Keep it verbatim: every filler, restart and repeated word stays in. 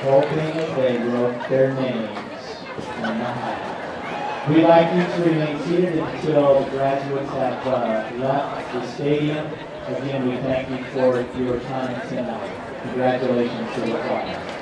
hoping they wrote their names on the hat. We'd like you to remain seated until the graduates have uh, left the stadium. Again, we thank you for your time tonight. Congratulations to the choir.